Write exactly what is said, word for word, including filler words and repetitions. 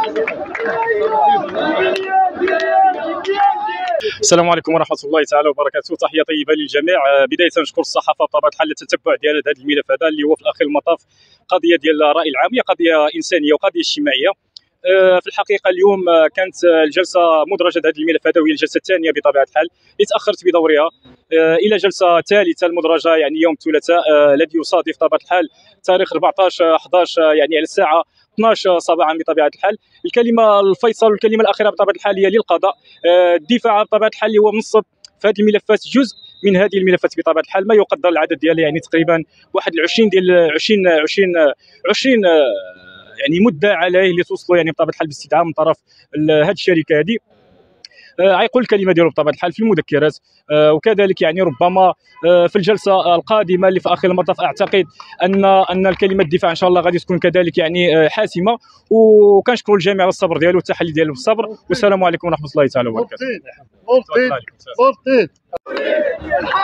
السلام عليكم ورحمه الله تعالى وبركاته. تحيه طيبه للجميع. بدايه نشكر الصحافه بطبيعه الحال للتتبع ديال هذا الملف هذا اللي هو في الاخير المطاف قضيه ديال الراي العام، هي قضيه انسانيه وقضيه اجتماعيه. في الحقيقه اليوم كانت الجلسه مدرجه هذا الملف هذا، وهي الجلسه الثانيه بطبيعه الحال اللي تاخرت بدورها الى جلسه ثالثه المدرجه يعني يوم الثلاثاء الذي يصادف بطبيعه الحال تاريخ أربعطاش أحد يعني على الساعه اثناش صباحا بطبيعه الحال. الكلمه الفيصل والكلمه الاخيره بطبيعه الحال هي للقضاء. الدفاع بطبيعه الحال اللي هو منصب في هذه الملفات جزء من هذه الملفات بطبيعه الحال، ما يقدر العدد ديالها يعني تقريبا واحد عشرين ديال عشرين عشرين عشرين يعني مدة عليه اللي توصلوا يعني بطبيعه الحال باستدعاء من طرف هذه الشركه هذه. غيقول الكلمه ديالو بطبيعه الحال في المذكرات، وكذلك يعني ربما في الجلسه القادمه اللي في اخر المطاف اعتقد ان ان الكلمه الدفاع ان شاء الله غادي تكون كذلك يعني حاسمه. وكنشكروا الجميع على الصبر ديالو والتحلي ديالو بالصبر، والسلام عليكم ورحمه الله تعالى وبركاته.